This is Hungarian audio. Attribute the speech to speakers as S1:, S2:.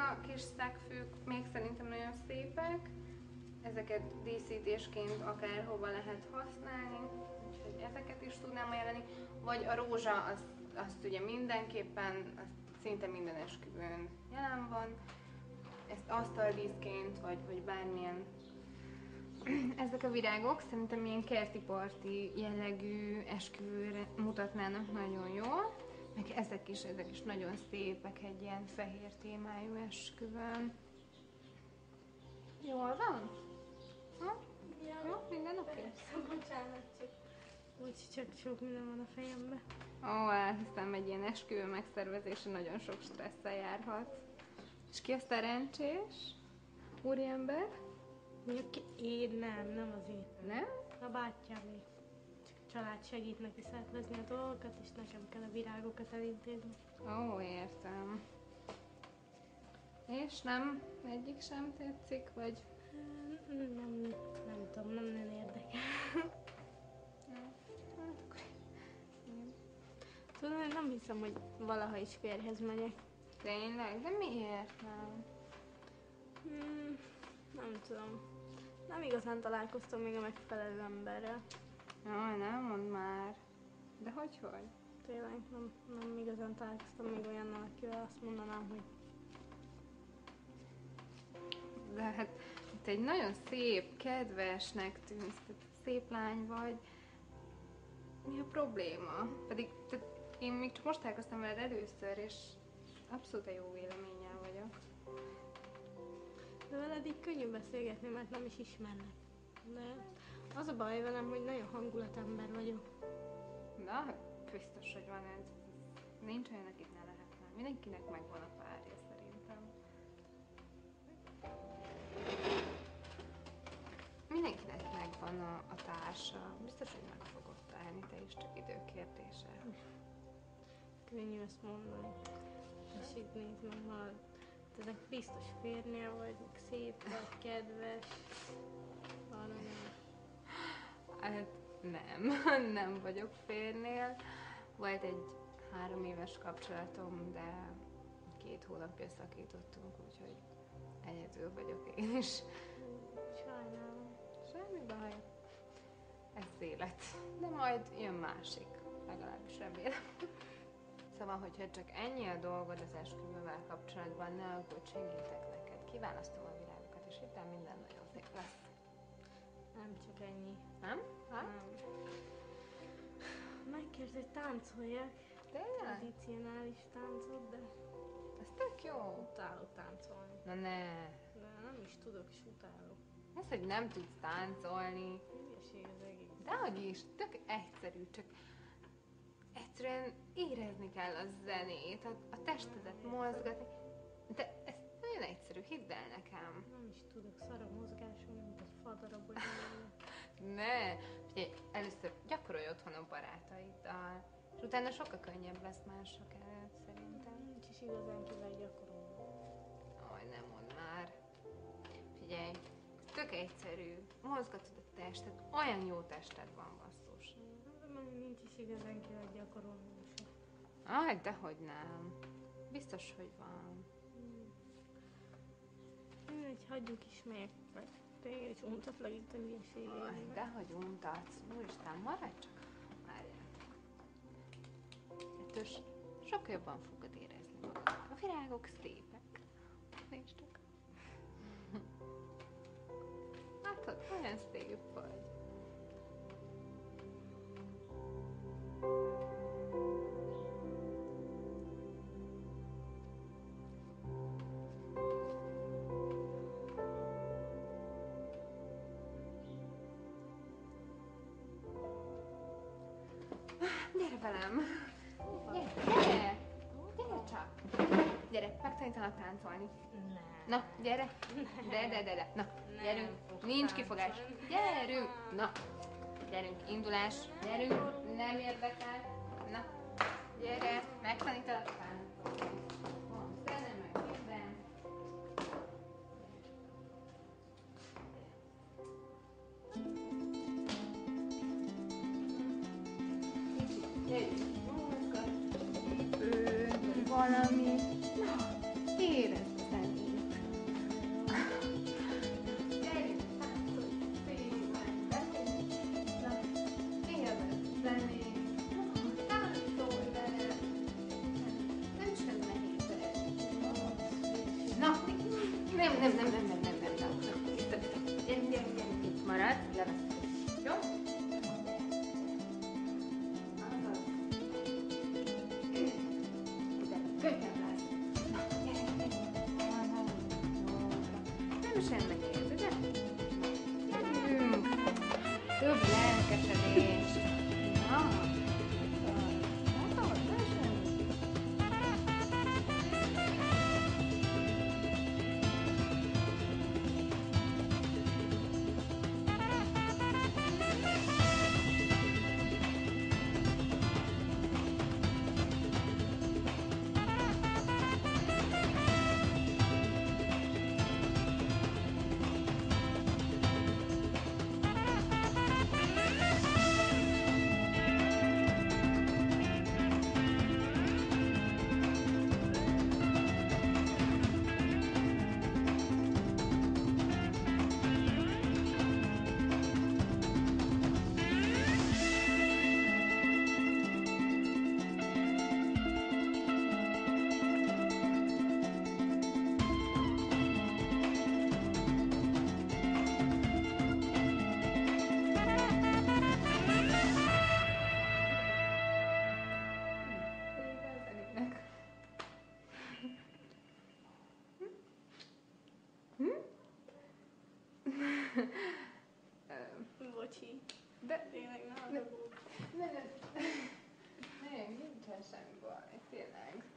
S1: a kis szegfűk még szerintem nagyon szépek. Ezeket díszítésként akárhova lehet használni, úgyhogy ezeket is tudnám ajánlani. Vagy a rózsa, azt ugye mindenképpen, szinte minden esküvőn jelen van. Ezt asztaldíszként, vagy bármilyen. Ezek a virágok szerintem ilyen kerti-parti jellegű esküvőre mutatnának nagyon jól. Meg ezek is nagyon szépek egy ilyen fehér témájú esküvőn. Jól van? Ha?
S2: Ja.
S1: Jó? Minden oké?
S2: Bocsánat, csak sok minden van a fejemben.
S1: Ó, elhiszem, egy ilyen esküvő megszervezése nagyon sok stresszel járhat. És ki a szerencsés? Úriember?
S2: Én nem az én.
S1: Nem?
S2: A bátyámé. Csak a család segít neki szervezni a dolgokat, és nekem kell a virágokat elintézni.
S1: Ó, értem. És nem? Egyik sem tetszik, vagy?
S2: Nem tudom, nem nagyon érdekel. Tudom, én nem hiszem, hogy valaha is férjhez megyek.
S1: Tényleg? De miért nem?
S2: Nem tudom. Nem igazán találkoztam még a megfelelő emberrel.
S1: Jaj, nem mondd már. De hogy?
S2: Tényleg nem igazán találkoztam még olyannal, akivel azt mondanám, hogy
S1: De hát te egy nagyon szép, kedvesnek tűnsz, szép lány vagy. Mi a probléma? Pedig én még csak most találkoztam veled először, és abszolút jó véleménnyel vagyok.
S2: de veled így könnyű beszélgetni, mert nem is ismernek. De az a baj velem, hogy nagyon hangulatember vagyok.
S1: Na, biztos, hogy van ez. Nincs olyan, akit ne lehetne. Mindenkinek megvan a párja szerintem. Mindenkinek megvan a társa. Biztos, hogy meg fogod találni, te is csak időkérdése.
S2: Könnyű ezt mondani. És itt nézd meg magad. Ezek biztos férnél vagy, szép vagy, kedves. Aranyos.
S1: Hát nem vagyok férnél. Volt egy 3 éves kapcsolatom, de 2 hónapja szakítottunk, úgyhogy egyedül vagyok én is.
S2: Sajnálom.
S1: Semmi baj. Ez élet. De majd jön másik. Legalábbis remélem. Szóval, hogyha csak ennyi a dolgod az esküvővel kapcsolatban, ne aggódj, segítek neked. Kiválasztom a virágokat, és itt minden nagyon szép lesz.
S2: Nem csak ennyi.
S1: Nem? Hát?
S2: Nem. Megkért, hogy táncoljak.
S1: Tényleg?
S2: Tradicionális táncot, de
S1: Ez tök jó.
S2: utálok táncolni.
S1: Na ne.
S2: De nem is tudok, és utálok.
S1: Ez, hogy nem tudsz táncolni.
S2: Hülyeség az egész.
S1: Dehogy is, tök egyszerű, csak egyszerűen érezni kell a zenét, a testedet mozgatni. De ez nagyon egyszerű, hidd el nekem.
S2: Nem is tudok, szar a mozgásom, mint egy fadarab, hogy
S1: Ne! Figyelj, először gyakorolj otthon a barátaiddal, és utána sokkal könnyebb lesz mások előtt, szerintem.
S2: nincs is igazán kivel gyakorolni.
S1: Aj, nem mondd már. Figyelj, ez tök egyszerű, mozgatod a testet, olyan jó tested van, basszus.
S2: De már nincs is igazán kivel gyakorolni.
S1: Aj, dehogy nem. Biztos, hogy van.
S2: Mindegy, hagyjuk is meg. Téged is untatlak itt a
S1: Aj,
S2: hülyeségeimet.
S1: dehogy untatsz. Úristen, maradj csak. Várjál. Ettől sokkal jobban fogod érezni magad. A virágok szépek. Nézd csak. Látod, olyan szép vagy. Gyere velem! Gyere! Gyere csak! Gyere, megtanítanak táncolni. Na, gyere! De. Na, gyerünk! Nincs kifogás! Gyerünk! Na! Gyerünk, indulás! Gyerünk! Nem érdekel! Na! Gyere! Megtanítanak táncolni! Van zene, meg minden! Gyerünk! Mozgat! Valami! Na! Érezd a zenét! Gyere. Itt marad, leveszed. Jó? Azaz. Ide, könnyen lesz. Nem semmi nehéz, ugye? Gyerünk. Több lelkesedést. Na. Látod? Nem semmi.
S2: Bocsi.
S1: De
S2: Tényleg ne
S1: Ne, nincsen semmi baj, tényleg.